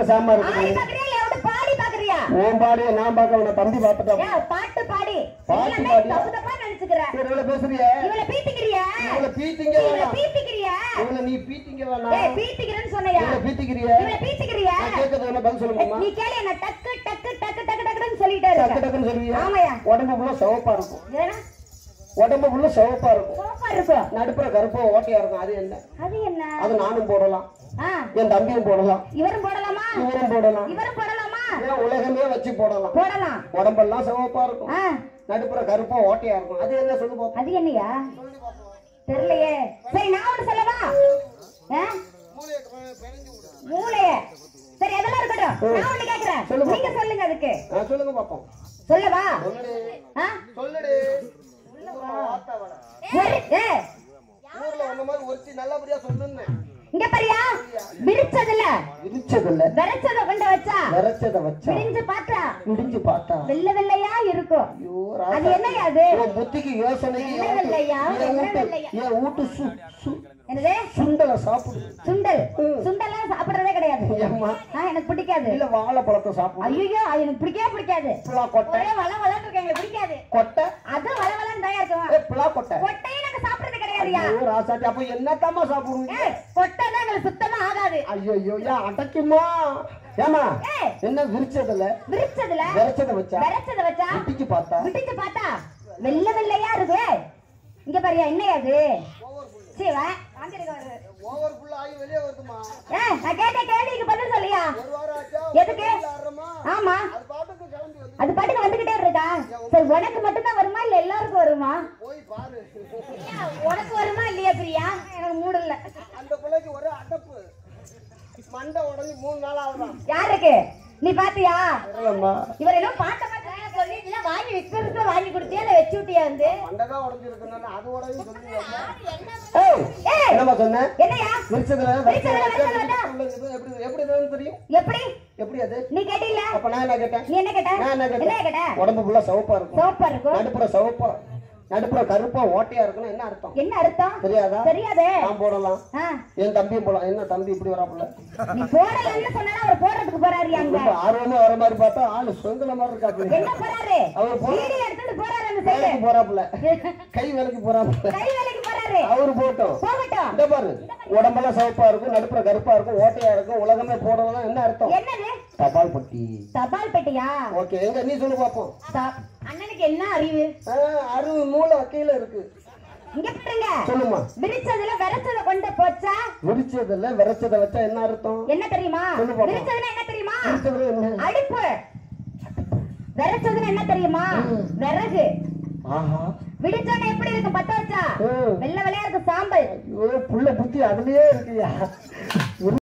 சாமா இருக்கு. பாடி பாக்குறியா? ஓம் பாடி நான் பார்க்க உன தம்பி பாத்துட்டா. பாட்டு பாடி பாட்டு பாடி தப்பு தப்பா நினைச்சுக்கற. இவள பேசுறியா? இவள பீத்திக்கிறியா? இவள பீத்திங்க வேணா. பீத்திக்கிறியா? இவள நீ பீத்திங்க வேணா. ஏய் பீத்திக்கிறேன்னு சொன்னையா? இவள பீத்திக்கிறியா? இவள பீத்திக்கிறியா? நான் கேக்குறது என்ன பதில் சொல்லுமா? நீ கேளு என்ன டக்கு டக்கு டக்கு டக்கு டக்குன்னு சொல்லிட்டே இருக்க. டக்கு டக்குன்னு சொல்றியா? ஆமாயா. உடம்பு ஃபுல்லா சிவப்பா இருக்கும். ஏனா? உடம்பு ஃபுல்லா சிவப்பா இருக்கும். சிவப்பா இருக்கும். நடுப்புற கருப்பா ஓட்டையா இருக்கும். அது என்ன? அது என்ன? அது நானும் போடலாம். என் தம்பியும் போடலாம். இவரும் போடலாமா? இவரும் போடலாம். இவரும் போடலாமா? ஏன் உலகமே வச்சு போடலாம். போடலாம். உடம்பெல்லாம் சிவப்பா இருக்கும். நடுப்புற கருப்பா ஓட்டையா இருக்கும். அது என்ன சொல்லு பாப்போம். அது என்னையா? தெரியலையே. சரி நான் ஒன்னு சொல்லவா? மூளைய. சரி அதெல்லாம் இருக்கட்டும். நான் ஒன்னு கேக்குறேன். நீங்க சொல்லுங்க அதுக்கு. சொல்லுங்க பாப்போம். சொல்லவா? சொல்லுடி. ஊர்ல ஒண்ணு மாதிரி ஒருத்தி நல்லபடியா சொல்லுன்னு. இங்க பாரியா? விரிச்சதுல விரச்சத கொண்டு வச்சா விரிஞ்சு பார்த்தா வெள்ளை வெள்ளையா இருக்கும். அது என்னையா? அது புத்திக்கு யோசனை. வெள்ளையா? ஏன் ஊட்டு என்னது? சுண்டல சாப்பிடு. சுண்டெல்லாம் சாப்பிடுறதே கிடையாது. எனக்கு பிடிக்காது. இல்ல வாழைப்பழத்தை சாப்பிடு. ஐயோ அது எனக்கு பிடிக்காது. கொட்டை வள வளன்னு இருக்கு. எனக்கு பிடிக்காது. கொட்டை அது வள வளன்னு தான் இருக்கும். புலா கொட்டை. கொட்டையை நாங்க சாப்பிடுறது கிடையாதுயா. ராசாத்தி அப்ப என்னத்தாமா சாப்பிடுவீங்க? கொட்டை தான் எங்களுக்கு சுத்தமா ஆகாது. ஐயோ ஏன் அடைக்குமா? ஏமா என்ன விரிச்சதுல விரச்சத வச்சா விட்டிச்சு பார்த்தா வெள்ளை வெள்ளையா இருக்கு. இங்க பாரியா என்னையா அது? சீவா வாங்கிருக்க வருது. ஓவர் ஃபுல் ஆகி வெளிய வருதுமா. நான் கேட்ட கேள்விக்கு பதில் சொல்லியா? ஒரு வாரம் ஆச்சா? எதுக்கு? ஆமா அது பாட்டுக்கு வந்துகிட்டே இருக்கா? சரி உனக்கு மட்டும் தான் வருமா இல்ல எல்லாருக்கும் வருமா? போய் பாரு. உனக்கு வருமா இல்லையா பிரியா? எனக்கு மூடு இல்ல. அந்த பிள்ளைக்கு ஒரே அடப்பு. மண்டை உடஞ்சி 3 நாள் ஆகுதான். யாருக்கு? நீ பாத்தியா? இல்லம்மா. இவர் என்ன பாட்ட பாட்ட சொல்லி இல்ல வாங்கி விக்கிறதுக்கு வாங்கி கொடுத்தியா இல்ல வெச்சு விட்டியா வந்து? மண்டை தான் உடைஞ்சி இருக்குன்னா அது உடைஞ்சு சொல்லுங்க. ஏய் என்னமா சொன்ன? என்னையா? விரிச்சதுல எப்படி தெரியும்? எப்படி அது? நீ கேட்டில? அப்ப நான் என்ன கேட்டேன்? நீ என்ன கேட்ட? நான் என்ன கேட்ட? உடம்பு ஃபுல்லா சிவப்பா இருக்கும். நடுப்புற சிவப்பா நடுப்புற கருப்பா ஓட்டையா இருக்குன்னா என்ன அர்த்தம்? என்ன அர்த்தம்? தெரியாதா? தெரியாதே. நான் போடலாம். என் தம்பியும் போடலாம். என்ன தம்பி இப்படி வராப்புல? நீ போடலன்னு சொன்னா அவர் போறதுக்கு போறாரு அங்க. ஆர்வமா வர மாதிரி பார்த்தா ஆளு சொங்கல மாதிரி இருக்காரு. என்ன போறாரு? அவர் வீடியோ எடுத்துட்டு போறாரு அந்த சைடு. போறாப்புல. கை வேலைக்கு போறாப்புல. அவரு போட்டோம். இந்த பாரு உடம்பெல்லாம் சிவப்பா இருக்கும். நடுப்புற கருப்பா இருக்கும். ஓட்டையா இருக்கும். உலகமே போடலாம். என்ன அர்த்தம்? என்னது? தபால் பெட்டி. தபால் பெட்டியா? ஓகே எங்க நீ சொல்லு பாப்போம். அண்ணனுக்கு என்ன அறிவு? அறிவு மூளை கீழ இருக்கு. இங்க பாருங்க. சொல்லுமா. விரிச்சதுல விரச்சத கொண்டு போச்சா? விரிச்சதுல விரச்சத வச்சா என்ன அர்த்தம்? என்ன தெரியுமா? விரிச்சதுல என்ன தெரியுமா? அடுப்பு. விரச்சதுல என்ன தெரியுமா? விறகு. ஆஹா. விடிச்சோன எப்படி இருக்கு? பத்த வச்சா வெள்ளை வெள்ளையா இருக்கு சாம்பல். ஐயோ புள்ள புத்தி அதுலயே இருக்குயா.